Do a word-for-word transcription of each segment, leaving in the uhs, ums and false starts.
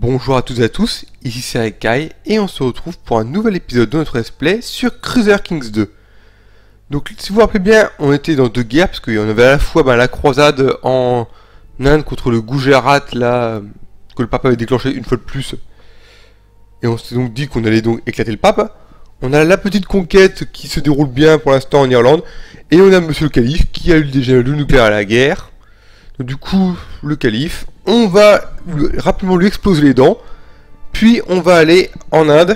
Bonjour à toutes et à tous, ici c'est Rekai et on se retrouve pour un nouvel épisode de notre let's play sur Crusader Kings deux. Donc si vous vous rappelez bien, on était dans deux guerres parce qu'il y en avait à la fois bah, la croisade en Inde contre le Gujarat là que le pape avait déclenché une fois de plus. Et on s'est donc dit qu'on allait donc éclater le pape. On a la petite conquête qui se déroule bien pour l'instant en Irlande. Et on a monsieur le calife qui a eu déjà le nucléaire à la guerre. Donc, du coup, le calife, on va rapidement lui exploser les dents. Puis on va aller en Inde.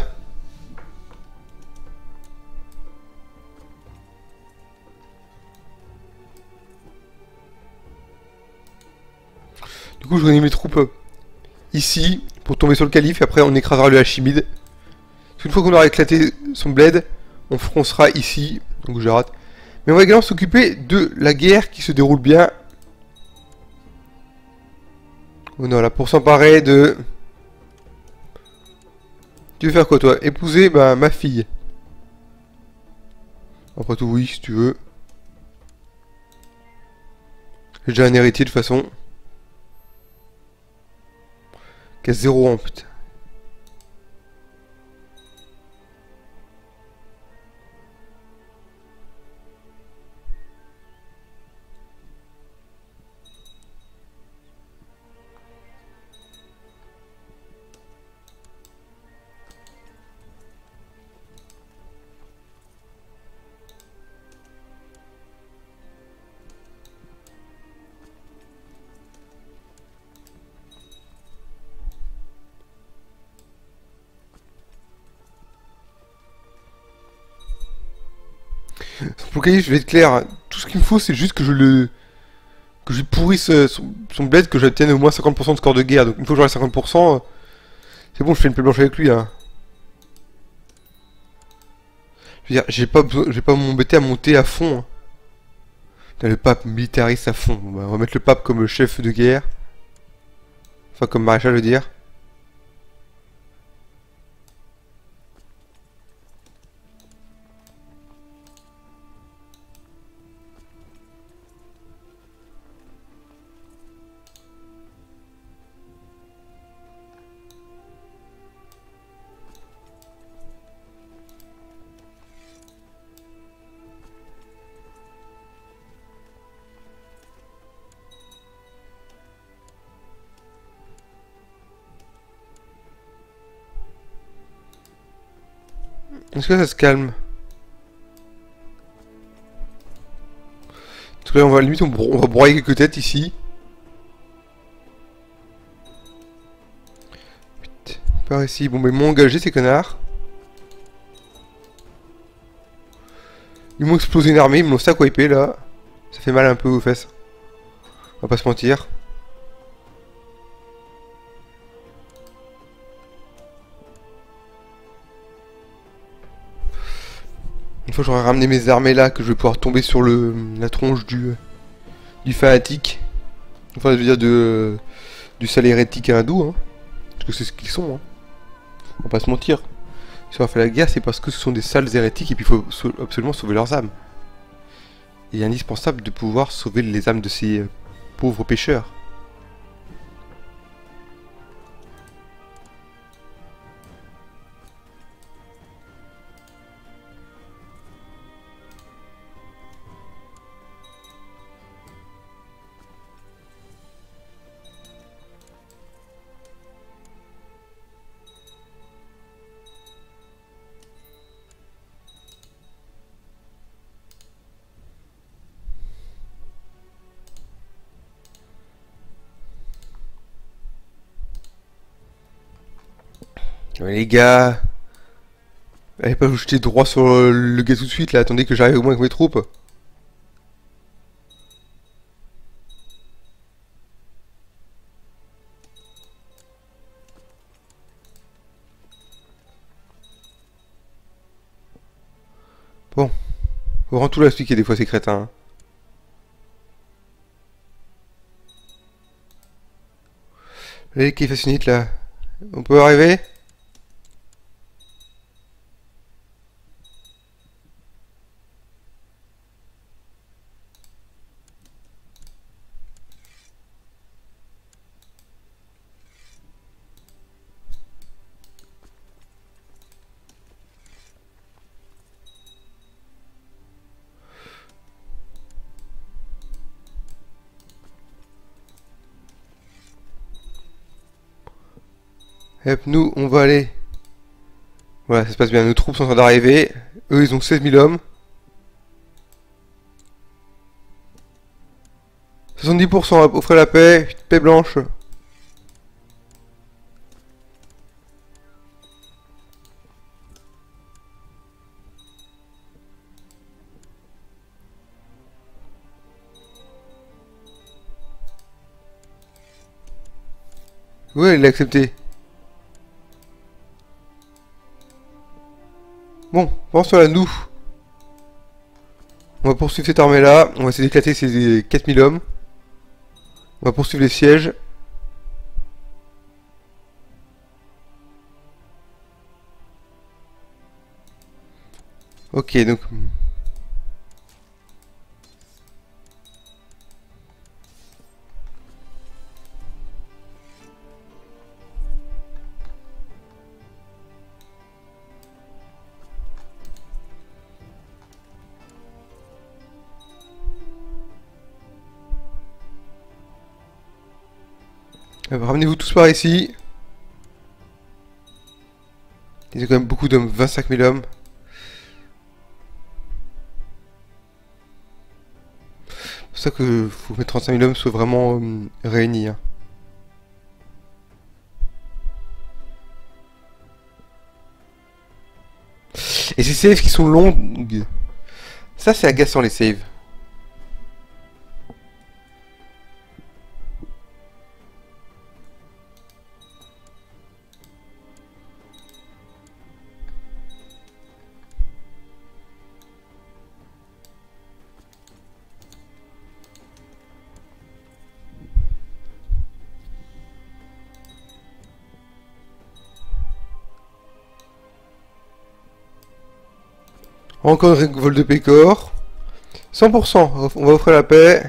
Du coup, je réunis mes troupes ici pour tomber sur le calife. Et après, on écrasera le Hachimide. Une fois qu'on aura éclaté son bled, on foncera ici, donc je rate. Mais on va également s'occuper de la guerre qui se déroule bien. Voilà, pour s'emparer de... Tu veux faire quoi toi? Épouser bah, ma fille. Après tout oui, si tu veux. J'ai déjà un héritier de toute façon. Qui a zéro ans putain. Pour le calife, je vais être clair. Tout ce qu'il me faut, c'est juste que je le... Que je pourrisse son, son bled, que j'obtienne au moins cinquante pour cent de score de guerre. Donc une fois que j'aurai cinquante pour cent, c'est bon, je fais une plaie blanche avec lui. Hein. Je veux dire, j'ai pas besoin, j'ai pas m'embêter à monter à fond. Hein. Putain, le pape militariste à fond. Bon, bah, on va mettre le pape comme chef de guerre. Enfin, comme maréchal, je veux dire. Est-ce que ça se calme? Parce que là, on va limite, on, bro on va broyer quelques têtes ici. Putain, par ici. Bon, mais ils m'ont engagé ces connards. Ils m'ont explosé une armée, ils m'ont stack wipé là. Ça fait mal un peu aux fesses. On va pas se mentir. Une fois que j'aurai ramené mes armées là, que je vais pouvoir tomber sur le la tronche du du fanatique. Enfin, je veux dire de du sale hérétique hindou, hein. Parce que c'est ce qu'ils sont, hein. On va pas se mentir. Si on a fait la guerre, c'est parce que ce sont des sales hérétiques et puis il faut so absolument sauver leurs âmes. Il est indispensable de pouvoir sauver les âmes de ces euh, pauvres pêcheurs. Ouais, les gars, allez pas vous jeter droit sur euh, le gars tout de suite là, attendez que j'arrive au moins avec mes troupes. Bon, faut vraiment tout l'expliquer des fois ces crétins. Hein. Allez, qui fascinite là, on peut arriver? Hop, nous, on va aller. Voilà, ça se passe bien. Nos troupes sont en train d'arriver. Eux, ils ont seize mille hommes. soixante-dix pour cent offrez la paix. Paix blanche. Ouais, il l'a accepté. Bon, pense à nous. On va poursuivre cette armée-là. On va essayer d'éclater ces quatre mille hommes. On va poursuivre les sièges. Ok, donc... Ramenez-vous tous par ici. Il y a quand même beaucoup d'hommes, vingt-cinq mille hommes. C'est pour ça que faut que mes trente-cinq mille hommes soient vraiment euh, réunis. Hein. Et ces saves qui sont longs, ça c'est agaçant les saves. Encore une révolte de Pécor. cent pour cent, on va offrir la paix.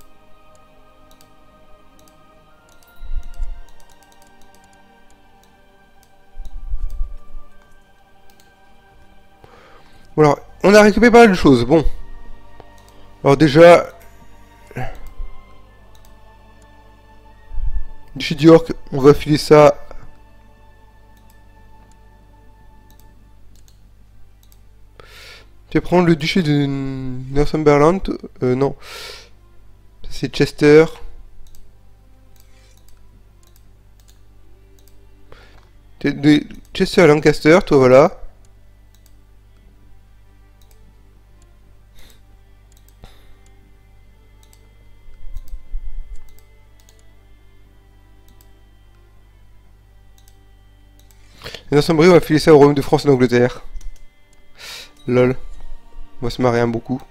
Voilà, on a récupéré pas mal de choses. Bon. Alors déjà... Duché d'York, on va filer ça... Tu vas prendre le duché de Northumberland. Euh, non. C'est Chester. De Chester à Lancaster, toi, voilà. Et Northumbrie, on va filer ça au royaume de France et d'Angleterre. Lol. On va se marrer un beaucoup.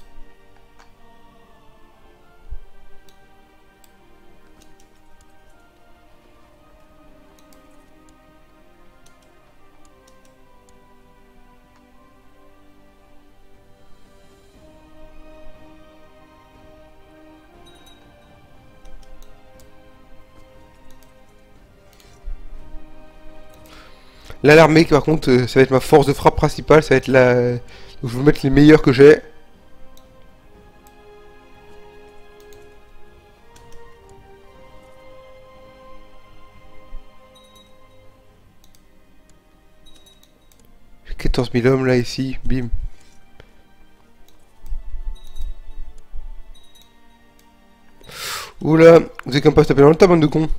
Là, l'armée, par contre, euh, ça va être ma force de frappe principale. Ça va être la... Donc, je vais mettre les meilleurs que j'ai. J'ai quatorze mille hommes, là, ici. Bim. Oula, vous êtes quand même pas se taper dans le tas, bande de cons.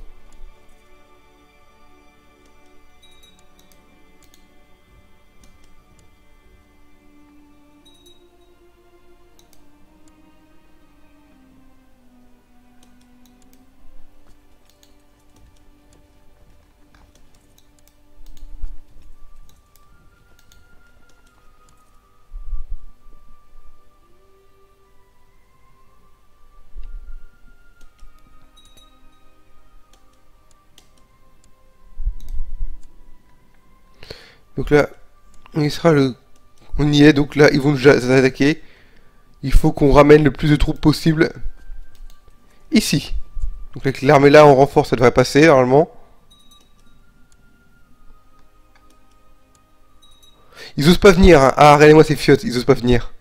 Donc là, on y sera le... On y est, donc là, ils vont nous attaquer. Il faut qu'on ramène le plus de troupes possible ici. Donc avec l'armée là, on renforce, ça devrait passer, normalement. Ils osent pas venir, hein. Ah, regardez-moi ces fiottes, ils osent pas venir.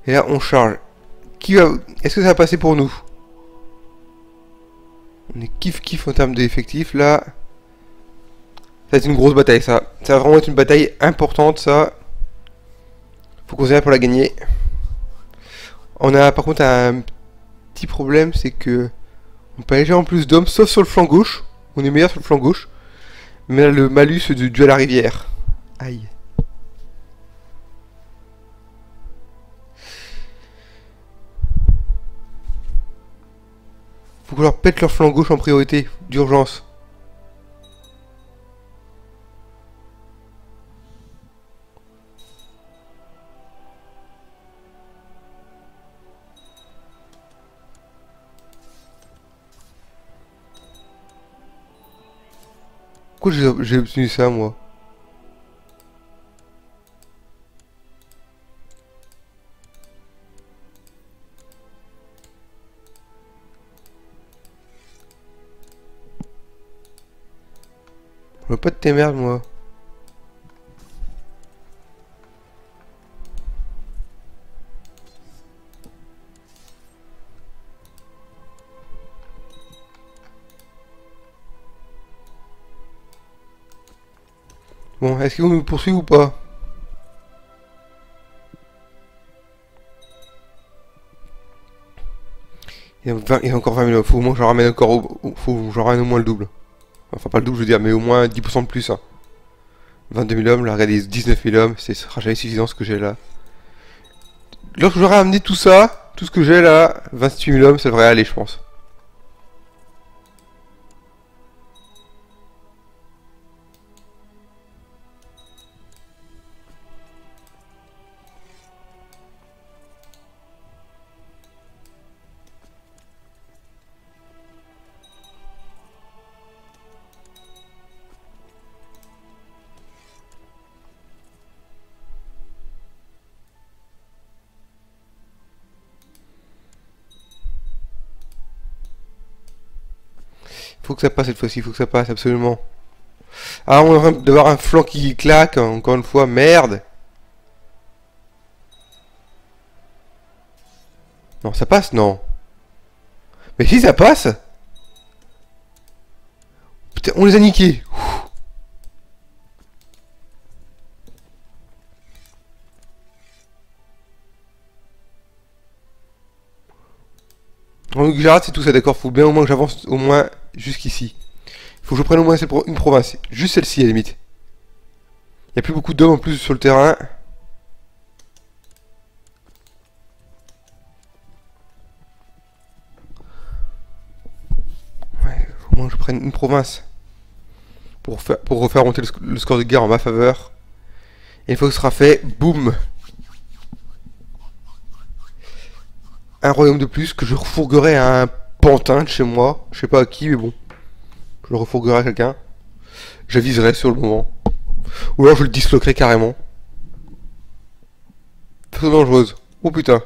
Et là, on charge. Qui va... Est-ce que ça va passer pour nous? On est kiff kiff en termes d'effectifs, là. Ça va être une grosse bataille, ça. Ça va vraiment être une bataille importante, ça. Faut qu'on se pour la gagner. On a par contre un petit problème, c'est que... On peut aller en plus d'hommes, sauf sur le flanc gauche. On est meilleur sur le flanc gauche. Mais là, le malus du duel à la rivière. Aïe. Faut qu'on leur pète leur flanc gauche en priorité, d'urgence. Pourquoi j'ai obtenu ça, moi? Je veux pas de tes merdes, moi. Bon, est-ce qu'ils vont nous poursuivre ou pas? Il y a, vingt, il y a encore vingt mille. Faut au moins que j'en ramène encore au, faut que j'en ramène au moins le double. Enfin, pas le double, je veux dire, mais au moins dix pour cent de plus. Hein. vingt-deux mille hommes, là, regardez, dix-neuf mille hommes, ce sera jamais suffisant ce que j'ai là. Lorsque j'aurai amené tout ça, tout ce que j'ai là, vingt-huit mille hommes, ça devrait aller, je pense. Faut que ça passe cette fois-ci, faut que ça passe absolument. Ah, on est en train d'avoir un flanc qui claque, encore une fois, merde. Non, ça passe, non. Mais si ça passe. Putain, on les a niqués. Donc j'arrête, c'est tout ça, d'accord. Faut bien au moins que j'avance au moins jusqu'ici. Faut que je prenne au moins une province. Juste celle-ci, à la limite. Il n'y a plus beaucoup d'hommes en plus sur le terrain. Ouais, faut au moins que je prenne une province. Pour, faire, pour refaire monter le, le score de guerre en ma faveur. Et une fois que ce sera fait, boum. Un royaume de plus que je refourguerai à un pantin de chez moi. Je sais pas à qui, mais bon. Je le refourguerai à quelqu'un. J'aviserai sur le moment. Ou alors je le disloquerai carrément. Très dangereuse. Oh putain.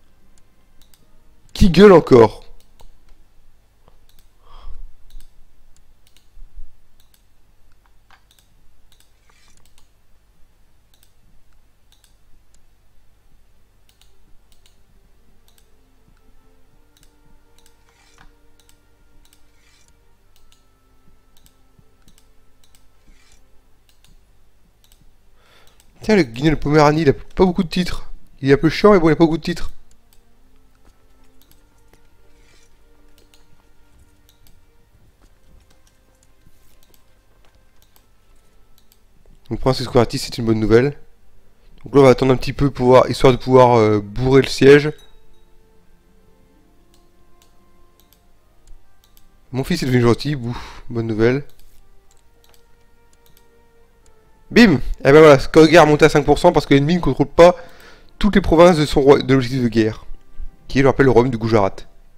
Qui gueule encore? Tiens, le Guinée de Poméranie, il a pas beaucoup de titres. Il est un peu chiant, mais bon, il a pas beaucoup de titres. Donc, Princesse Squartis, c'est une bonne nouvelle. Donc là, on va attendre un petit peu, pour pouvoir, histoire de pouvoir euh, bourrer le siège. Mon fils est devenu gentil, bouf, bonne nouvelle. Bim. Et ben voilà, score de guerre monté à cinq pour cent parce que l'ennemi ne contrôle pas toutes les provinces de son roi, de l'objectif de guerre. Qui est, je rappelle, le royaume du Gujarat.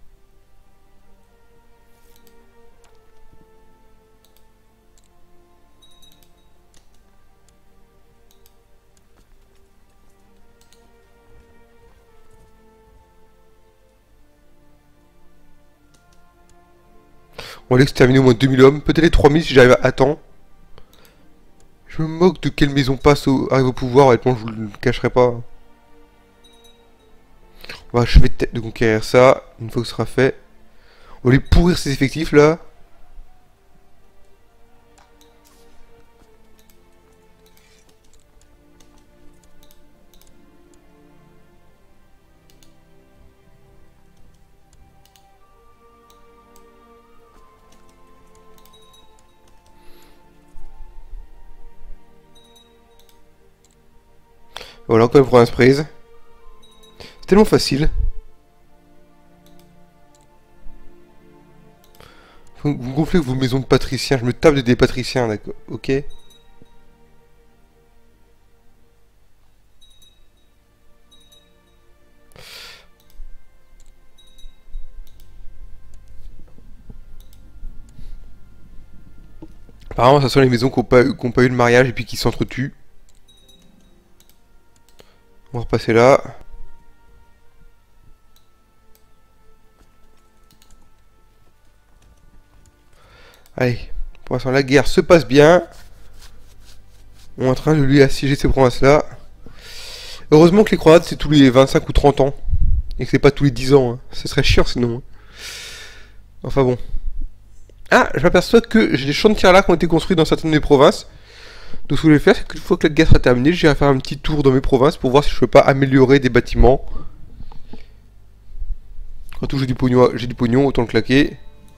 On va l'exterminer au moins deux mille hommes, peut-être les trois mille si j'arrive à temps. Je me moque de quelle maison passe au, arrive au pouvoir, honnêtement je vous le cacherai pas. On va achever de conquérir ça. Une fois que ce sera fait. On va lui pourrir ses effectifs là. Voilà, encore une province prise. C'est tellement facile. Vous, vous gonflez vos maisons de patriciens. Je me tape de des patriciens, d'accord. Ok. Apparemment, ça sont les maisons qui n'ont pas, qui ont pas eu de mariage et puis qui s'entretuent. On va repasser là. Allez, pour l'instant la guerre se passe bien. On est en train de lui assiéger ces provinces-là. Heureusement que les croisades c'est tous les vingt-cinq ou trente ans. Et que c'est pas tous les dix ans. Hein. Ce serait chiant sinon. Hein. Enfin bon. Ah, je m'aperçois que j'ai des champs de tir là qui ont été construits dans certaines de mes provinces. Donc ce que je vais faire, c'est qu'une fois que la guerre sera terminée, j'irai faire un petit tour dans mes provinces pour voir si je peux pas améliorer des bâtiments. Surtout j'ai du pognon, j'ai du pognon, autant le claquer.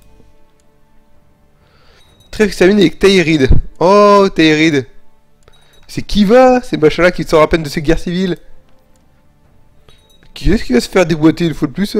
Très examiné avec Taïrid. Oh, Taïrid. C'est qui va? C'est machin-là qui sort à peine de ses guerres civiles. Qui est-ce qui va se faire déboîter une fois de plus?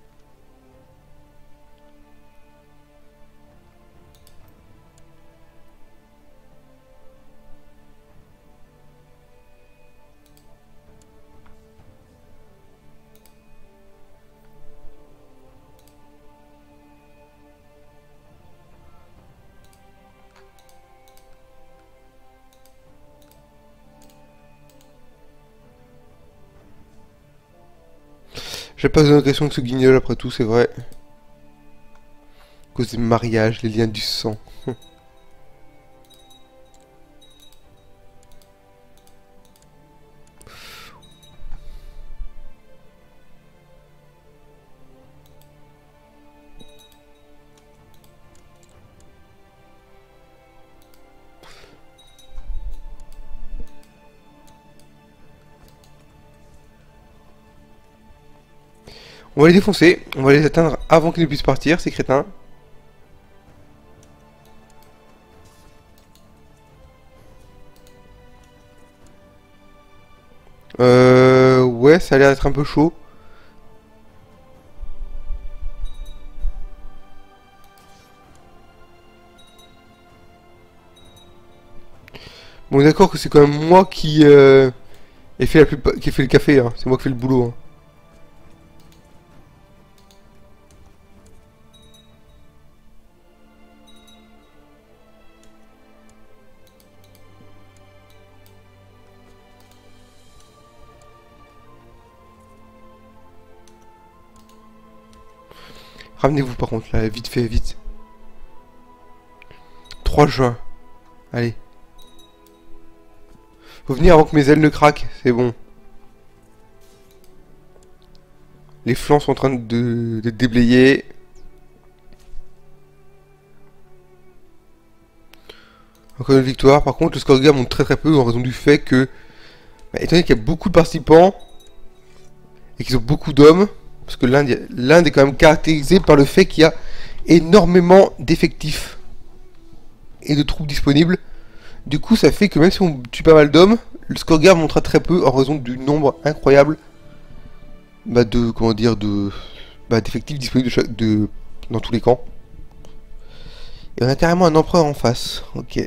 J'ai pas l'impression que ce guignol après tout, c'est vrai. À cause des mariages, les liens du sang. On va les défoncer, on va les atteindre avant qu'ils ne puissent partir, ces crétins. Euh... Ouais, ça a l'air d'être un peu chaud. Bon, d'accord que c'est quand même moi qui euh, ai fait la plus... qui ai fait le café, hein. C'est moi qui fais le boulot. Hein. Ramenez-vous par contre là, vite fait, vite. trois juin. Allez. Faut venir avant que mes ailes ne craquent, c'est bon. Les flancs sont en train de, de déblayer. Encore une victoire. Par contre, le score de guerre monte très très peu en raison du fait que, bah, étant donné qu'il y a beaucoup de participants et qu'ils ont beaucoup d'hommes, parce que l'Inde l'Inde est quand même caractérisée par le fait qu'il y a énormément d'effectifs et de troupes disponibles. Du coup, ça fait que même si on tue pas mal d'hommes, le score de guerre montera très peu en raison du nombre incroyable bah, de comment dire de bah, d'effectifs disponibles de chaque, de, dans tous les camps. Et on a carrément un empereur en face. Ok.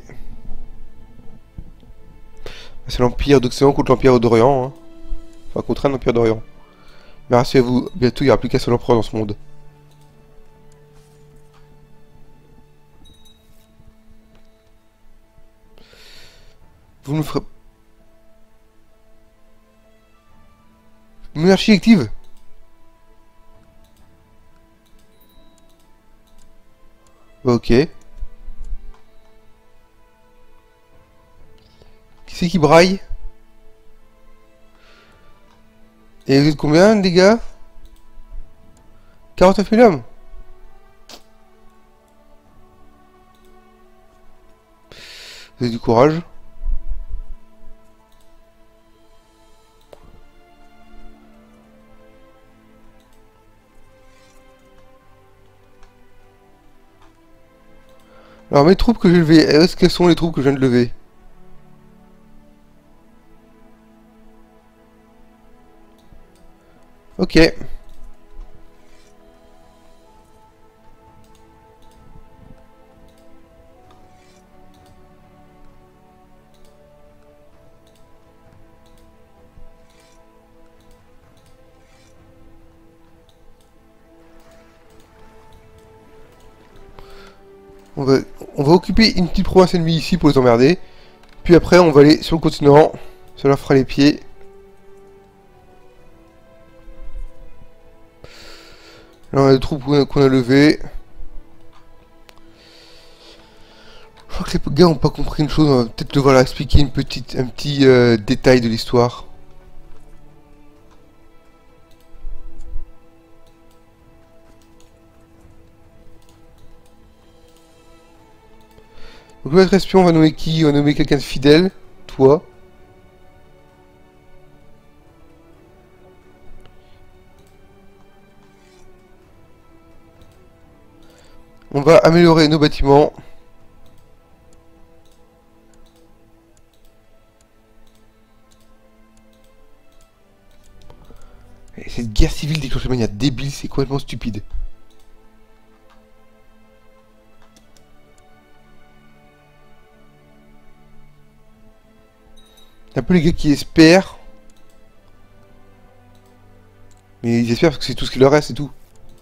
C'est l'Empire d'Occident contre l'Empire d'Orient. Hein. Enfin, contre un Empire d'Orient. Mais rassurez-vous, bientôt il n'y aura plus qu'un seul empereur dans ce monde. Vous me ferez... Monarchie active. Ok. Qui c'est qui braille? Et vous êtes combien, les gars? quarante-neuf mille hommes. Vous avez du courage. Alors mes troupes que j'ai levées, est-ce qu'elles sont les troupes que je viens de lever? Ok. On va, on va occuper une petite province ennemie ici pour les emmerder. Puis après, on va aller sur le continent. Ça leur fera les pieds. Là, on a des troupes qu'on a levées. Je crois que les gars n'ont pas compris une chose. On va peut-être devoir leur expliquer une petite, un petit euh, détail de l'histoire. Donc notre espion, on va nommer qui? On va nommer quelqu'un de fidèle. Toi. On va améliorer nos bâtiments. Et cette guerre civile déclenchée de manière débile, c'est complètement stupide. C'est un peu les gars qui espèrent. Mais ils espèrent parce que c'est tout ce qu'il leur reste, c'est tout.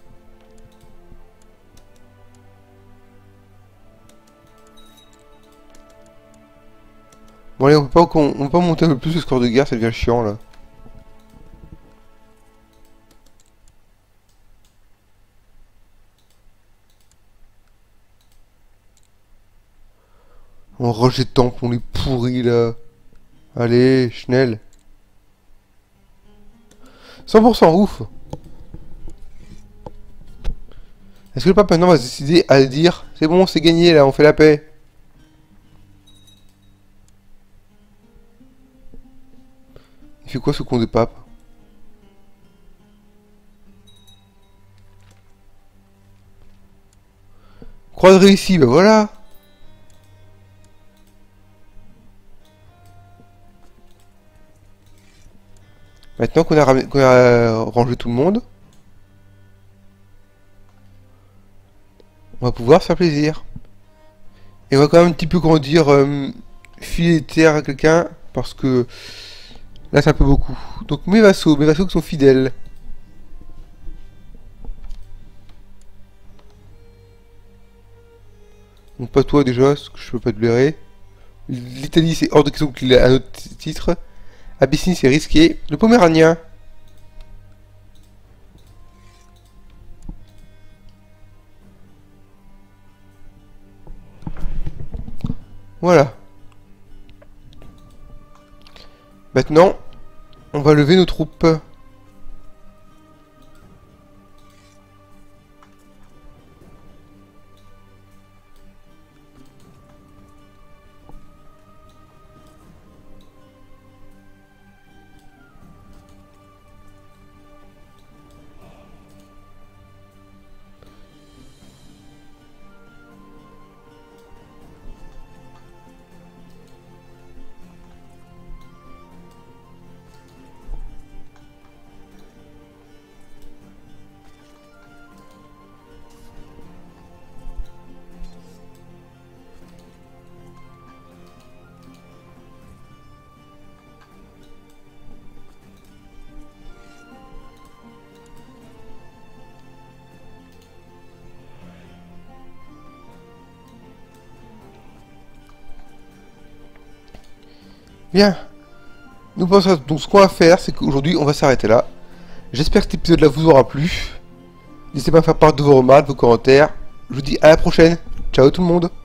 Bon allez, on peut pas, on, on peut pas monter un peu plus le score de guerre, ça devient chiant là. On rejette temps, on est pourri là. Allez, Schnell. cent pour cent, ouf. Est-ce que le pape maintenant va se décider à dire c'est bon, c'est gagné là, on fait la paix? Il fait quoi ce con de pape? Croix de réussi, bah voilà. Maintenant qu'on a, qu'on a rangé tout le monde, on va pouvoir se faire plaisir. Et on va quand même un petit peu grandir, euh, filer des terres à quelqu'un, parce que là c'est un peu beaucoup. Donc mes vassaux, mes vassaux qui sont fidèles. Donc pas toi déjà, parce que je peux pas te blairer. L'Italie c'est hors de question qu'il ait un autre titre. Abyssinie c'est risqué. Le Poméranien. Voilà. Maintenant, on va lever nos troupes. Bien. Nous pensons donc ce qu'on va faire, c'est qu'aujourd'hui on va s'arrêter là. J'espère que cet épisode-là vous aura plu. N'hésitez pas à faire part de vos remarques, de vos commentaires. Je vous dis à la prochaine. Ciao tout le monde.